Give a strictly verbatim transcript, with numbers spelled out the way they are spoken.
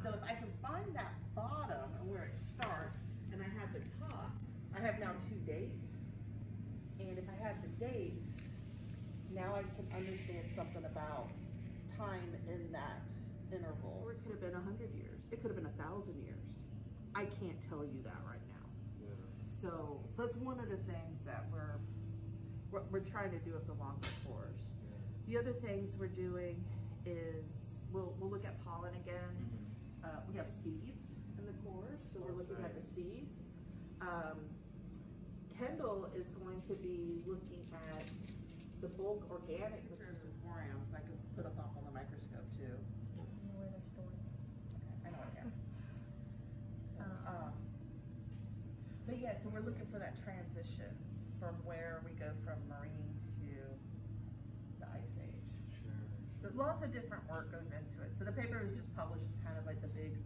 So if I can find that bottom and where it starts, and I have the top, I have now two dates. And if I have the dates, now I can understand something about time in that interval. Or it could have been a hundred years. It could have been a thousand years. I can't tell you that right now. Yeah. So, so that's one of the things that we're we're, we're trying to do with the longer cores. Yeah. The other things we're doing is we'll we'll look at pollen again. Mm-hmm. uh, we have seeds in the cores, so we're looking right. at the seeds. Um, Kendall is going to be looking at the bulk organic pictures and forams. I can put them up on the microscope too. I don't know where they're stored. Okay, I know I can. So, Um, um, but yeah, so we're looking for that transition from where we go from marine to the ice age. Sure. So lots of different work goes into it. So the paper was just published as kind of like the big